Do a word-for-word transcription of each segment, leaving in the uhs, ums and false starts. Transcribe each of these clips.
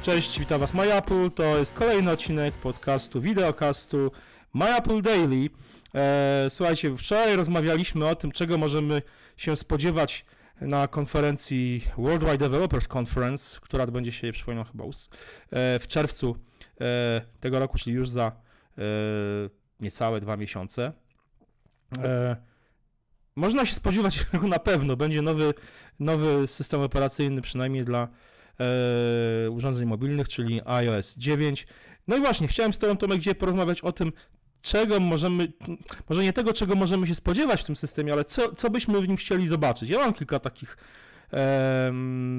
Cześć, witam Was MyApple, to jest kolejny odcinek podcastu, wideocastu MyApple Daily. E, słuchajcie, wczoraj rozmawialiśmy o tym, czego możemy się spodziewać na konferencji Worldwide Developers Conference, która będzie się, przypominam, chyba e, w czerwcu e, tego roku, czyli już za e, niecałe dwa miesiące. E, można się spodziewać, na pewno będzie nowy, nowy system operacyjny, przynajmniej dla e, urządzeń mobilnych, czyli iOS dziewięć. No i właśnie, chciałem z Tobą, Tomek, dzisiaj porozmawiać o tym, czego możemy, może nie tego, czego możemy się spodziewać w tym systemie, ale co, co byśmy w nim chcieli zobaczyć. Ja mam kilka takich e,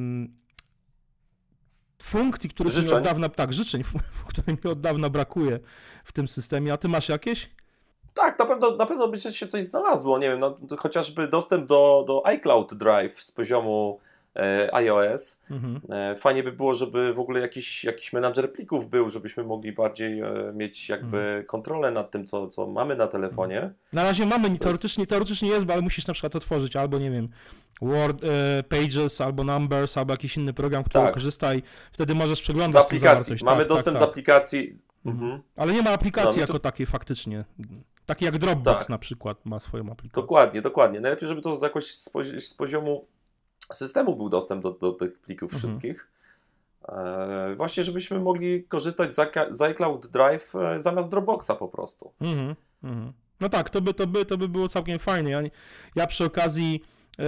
funkcji, których mi od dawna, tak, życzeń, których mi od dawna brakuje w tym systemie. A Ty masz jakieś? Tak, na pewno, na pewno by się coś znalazło, nie wiem, no, chociażby dostęp do, do iCloud Drive z poziomu e, iOS. Mhm. E, fajnie by było, żeby w ogóle jakiś, jakiś menadżer plików był, żebyśmy mogli bardziej e, mieć jakby mhm. kontrolę nad tym, co, co mamy na telefonie. Na razie mamy, teoretycznie, jest... teoretycznie jest, ale musisz na przykład otworzyć albo, nie wiem, Word, e, Pages, albo Numbers, albo jakiś inny program, który tak. korzysta i wtedy możesz przeglądać z aplikacji. Mamy tak, dostęp tak, tak. z aplikacji. Mhm. Ale nie ma aplikacji no, jako to... takiej faktycznie. Taki jak Dropbox tak. na przykład ma swoją aplikację. Dokładnie, dokładnie. Najlepiej, żeby to z jakoś z, pozi- z poziomu systemu był dostęp do, do tych plików mhm. wszystkich. E, właśnie, żebyśmy mogli korzystać z, z iCloud Drive e, zamiast Dropboxa po prostu. Mhm. Mhm. No tak, to by, to, by, to by było całkiem fajne. Ja, ja przy okazji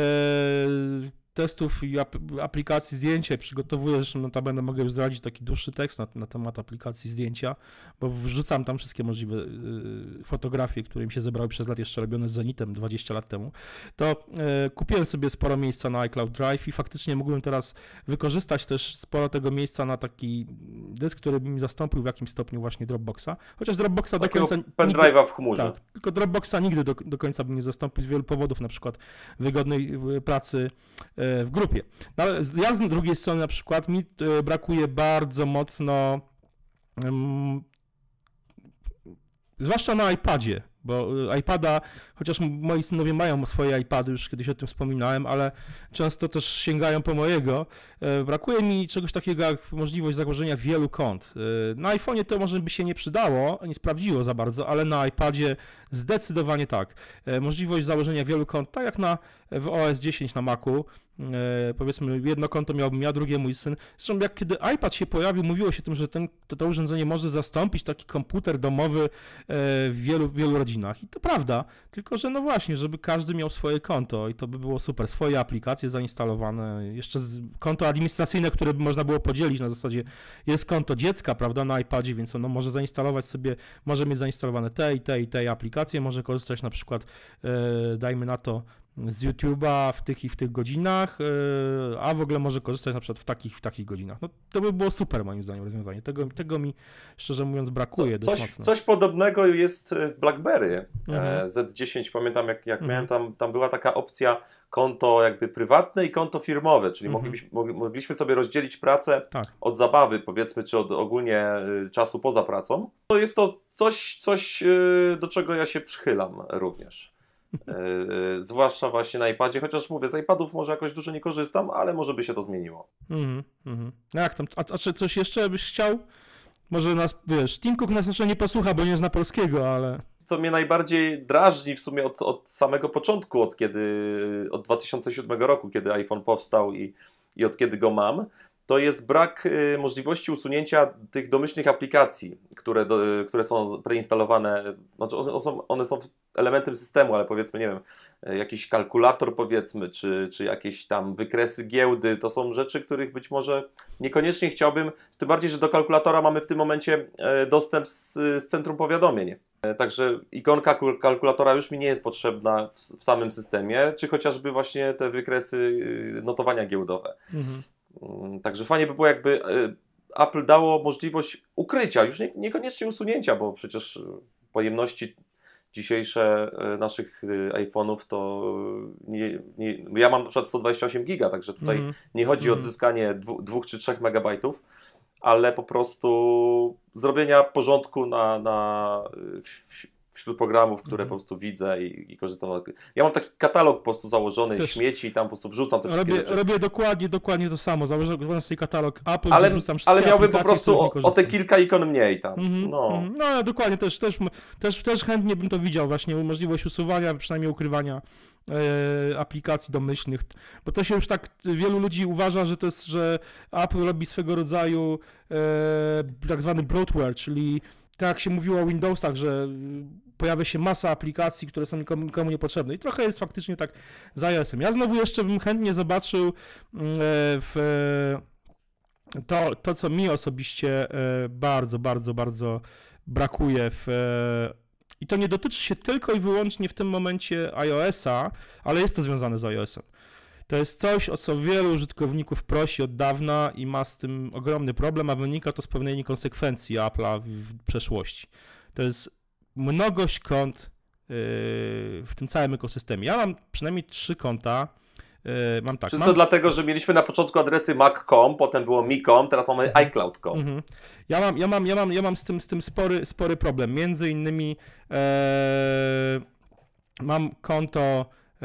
e, testów i ap- aplikacji zdjęcia przygotowuję, zresztą notabene mogę już zdradzić taki dłuższy tekst na, na temat aplikacji zdjęcia, bo wrzucam tam wszystkie możliwe y, fotografie, które mi się zebrały przez lat, jeszcze robione z Zenitem dwadzieścia lat temu, to y, kupiłem sobie sporo miejsca na iCloud Drive i faktycznie mógłbym teraz wykorzystać też sporo tego miejsca na taki dysk, który by mi zastąpił w jakimś stopniu właśnie Dropboxa, chociaż Dropboxa do końca... pendrive'a w chmurze. Tak, tylko Dropboxa nigdy do, do końca by nie zastąpił z wielu powodów, na przykład wygodnej pracy w grupie. No, ale ja z drugiej strony na przykład mi brakuje bardzo mocno um, zwłaszcza na iPadzie, bo iPada, chociaż moi synowie mają swoje iPady, już kiedyś o tym wspominałem, ale często też sięgają po mojego. Brakuje mi czegoś takiego jak możliwość założenia wielu kont. Na iPhone'ie to może by się nie przydało, nie sprawdziło za bardzo, ale na iPadzie zdecydowanie tak. Możliwość założenia wielu kont, tak jak na, w O S dziesięć na Macu. Powiedzmy, jedno konto miałbym ja, drugie mój syn. Zresztą jak kiedy iPad się pojawił, mówiło się o tym, że ten, to, to urządzenie może zastąpić taki komputer domowy w wielu, wielu rodzinach. I to prawda, tylko że no właśnie, żeby każdy miał swoje konto i to by było super. Swoje aplikacje zainstalowane, jeszcze z, konto administracyjne, które by można było podzielić na zasadzie jest konto dziecka, prawda, na iPadzie, więc ono może zainstalować sobie, może mieć zainstalowane te i te i te aplikacje, może korzystać na przykład, e, dajmy na to, z YouTube'a w tych i w tych godzinach, a w ogóle może korzystać na przykład w takich w takich godzinach. No to by było super moim zdaniem rozwiązanie. Tego, tego mi szczerze mówiąc brakuje Co, dość coś, mocno. Coś podobnego jest w BlackBerry. Mhm. Z dziesięć, pamiętam jak, jak Mhm. miałem tam, tam była taka opcja konto jakby prywatne i konto firmowe, czyli Mhm. moglibyśmy, mogliśmy sobie rozdzielić pracę tak. od zabawy, powiedzmy, czy od ogólnie czasu poza pracą. To jest to coś, coś do czego ja się przychylam również. Yy, zwłaszcza właśnie na iPadzie, chociaż mówię, z iPadów może jakoś dużo nie korzystam, ale może by się to zmieniło. Mhm, mhm. No jak tam, a, a czy coś jeszcze byś chciał? Może nas, wiesz, Tim Cook nas jeszcze nie posłucha, bo nie zna polskiego, ale... Co mnie najbardziej drażni w sumie od, od samego początku, od kiedy, od dwa tysiące siódmego roku, kiedy iPhone powstał i, i od kiedy go mam, to jest brak y, możliwości usunięcia tych domyślnych aplikacji, które, do, y, które są preinstalowane. Znaczy one, są, one są elementem systemu, ale powiedzmy, nie wiem, y, jakiś kalkulator powiedzmy, czy, czy jakieś tam wykresy giełdy, to są rzeczy, których być może niekoniecznie chciałbym, tym bardziej, że do kalkulatora mamy w tym momencie y, dostęp z, z centrum powiadomień. Y, także ikonka kalkulatora już mi nie jest potrzebna w, w samym systemie, czy chociażby właśnie te wykresy y, notowania giełdowe. Mhm. Także fajnie by było, jakby Apple dało możliwość ukrycia, już nie, niekoniecznie usunięcia, bo przecież pojemności dzisiejsze naszych iPhone'ów to nie, nie, ja mam na przykład sto dwadzieścia osiem giga, także tutaj mm. nie chodzi mm. o odzyskanie dwóch czy trzech megabajtów, ale po prostu zrobienia porządku na, na, w, w wśród programów, które mm. po prostu widzę i, i korzystam. Ja mam taki katalog po prostu założony, Też. śmieci i tam po prostu wrzucam te wszystkie robię, rzeczy. Robię dokładnie, dokładnie to samo, założę sobie katalog Apple, ale, wrzucam wszystkie ale miałbym po prostu o, o te kilka kilka ikon mniej tam. Mm-hmm, no. Mm-hmm. no dokładnie, też, też, też, też chętnie bym to widział, właśnie możliwość usuwania, przynajmniej ukrywania e, aplikacji domyślnych, bo to się już tak, wielu ludzi uważa, że to jest, że Apple robi swego rodzaju e, tak zwany bloatware, czyli tak jak się mówiło o Windowsach, że pojawia się masa aplikacji, które są nikomu, nikomu niepotrzebne i trochę jest faktycznie tak z iOS-em. Ja znowu jeszcze bym chętnie zobaczył e, w to, to, co mi osobiście bardzo, bardzo, bardzo brakuje w... I to nie dotyczy się tylko i wyłącznie w tym momencie iOS-a, ale jest to związane z iOS-em. To jest coś, o co wielu użytkowników prosi od dawna i ma z tym ogromny problem, a wynika to z pewnej niekonsekwencji Apple'a w przeszłości. To jest mnogość kont w tym całym ekosystemie. Ja mam przynajmniej trzy konta. Mam tak. Wszystko mam... dlatego, że mieliśmy na początku adresy mac kropka com, potem było mi kropka com, teraz mamy i cloud kropka com. Mhm. Ja mam, ja mam, ja mam, ja mam z tym, z tym spory, spory problem. Między innymi e, mam konto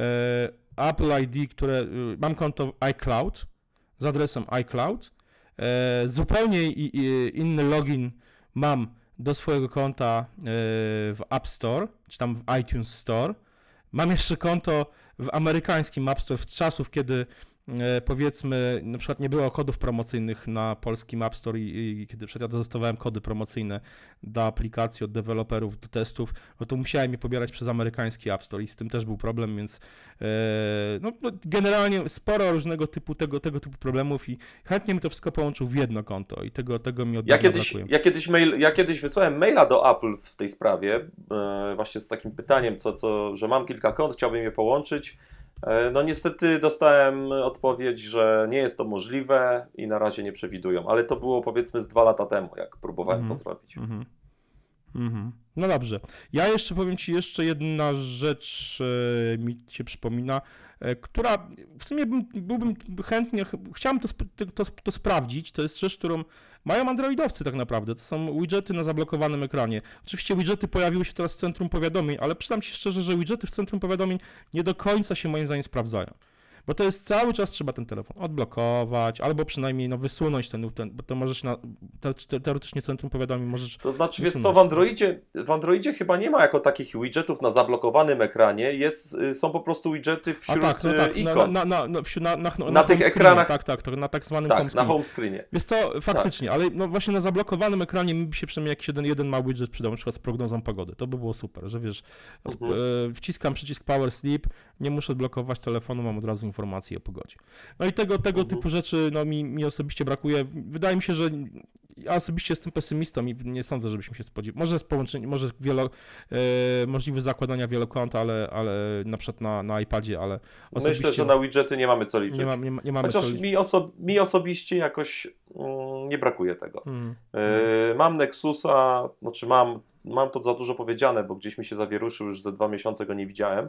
e, Apple I D, które mam konto iCloud z adresem iCloud. E, zupełnie i, i, inny login mam do swojego konta e, w App Store, czy tam w iTunes Store. Mam jeszcze konto w amerykańskim App Store z czasów, kiedy e, powiedzmy na przykład nie było kodów promocyjnych na polskim App Store i, i kiedy ja dostawałem kody promocyjne do aplikacji od deweloperów, do testów, no to musiałem je pobierać przez amerykański App Store i z tym też był problem, więc e, no, no, generalnie sporo różnego typu tego, tego typu problemów i chętnie bym to wszystko połączył w jedno konto i tego, tego mi od ja kiedyś, brakuje. Ja kiedyś, mail, ja kiedyś wysłałem maila do Apple w tej sprawie, e, właśnie z takim pytaniem, co, co, że mam kilka kont, chciałbym je połączyć. No niestety dostałem odpowiedź, że nie jest to możliwe i na razie nie przewidują, ale to było powiedzmy z dwa lata temu, jak próbowałem mm-hmm. to zrobić. Mm-hmm. Mm-hmm. No dobrze. Ja jeszcze powiem Ci, jeszcze jedna rzecz e, mi się przypomina, e, która w sumie bym, byłbym chętnie, chciałem to, to, to sprawdzić, to jest rzecz, którą mają androidowcy tak naprawdę, to są widgety na zablokowanym ekranie. Oczywiście widgety pojawiły się teraz w centrum powiadomień, ale przyznam się szczerze, że widgety w centrum powiadomień nie do końca się moim zdaniem sprawdzają. Bo to jest cały czas trzeba ten telefon odblokować, albo przynajmniej no, wysunąć ten, ten bo to możesz na, te, te, teoretycznie centrum powiadomień możesz To znaczy, wysunąć. Wiesz co, w Androidzie, w Androidzie chyba nie ma jako takich widgetów na zablokowanym ekranie, jest, są po prostu widgety wśród A tak, no tak, ikon. Na, na, na, na, na, na, na tych ekranach. Tak, tak, to na tak zwanym tak, home screenie. na home screenie. Jest to faktycznie, tak. Ale no właśnie na zablokowanym ekranie mi by się przynajmniej jakiś jeden, jeden mały widget przydał, na przykład z prognozą pogody. To by było super, że wiesz, mhm. e, wciskam przycisk Power Sleep, nie muszę odblokować telefonu, mam od razu informację o pogodzie. No i tego, tego mhm. typu rzeczy no, mi, mi osobiście brakuje. Wydaje mi się, że ja osobiście jestem pesymistą i nie sądzę, żebyśmy się spodziewali. Może z połączenia, może wielo, e, możliwe zakładania wielokont, ale, ale na przykład na, na iPadzie, ale osobiście... Myślę, że na widgety nie mamy co liczyć. Nie, ma, nie, nie mamy Chociaż co mi, oso- mi osobiście jakoś mm, nie brakuje tego. Hmm. E, mam Nexusa, znaczy mam, mam to za dużo powiedziane, bo gdzieś mi się zawieruszył, już ze dwa miesiące go nie widziałem.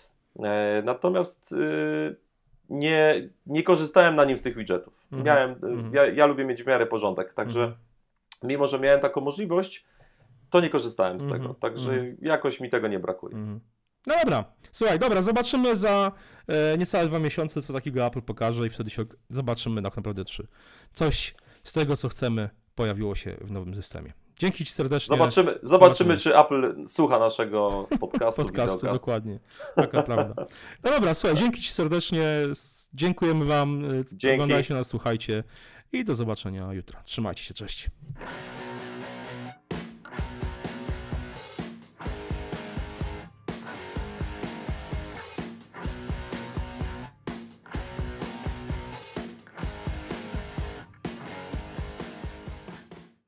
E, natomiast e, nie, nie korzystałem na nim z tych widgetów. Mm-hmm. Miałem, mm-hmm. ja, ja lubię mieć w miarę porządek, także mm-hmm. mimo, że miałem taką możliwość, to nie korzystałem z mm-hmm. tego, także mm-hmm. jakoś mi tego nie brakuje. Mm-hmm. No dobra, słuchaj, dobra, zobaczymy za e, niecałe dwa miesiące, co takiego Apple pokaże i wtedy się zobaczymy tak naprawdę, czy coś z tego, co chcemy, pojawiło się w nowym systemie. Dzięki Ci serdecznie. Zobaczymy, zobaczymy, czy Apple słucha naszego podcastu. Podcastu, dokładnie. Taka prawda. No dobra, słuchaj, dzięki Ci serdecznie. Dziękujemy Wam. Dzięki. Oglądajcie nas, słuchajcie i do zobaczenia jutro. Trzymajcie się, cześć.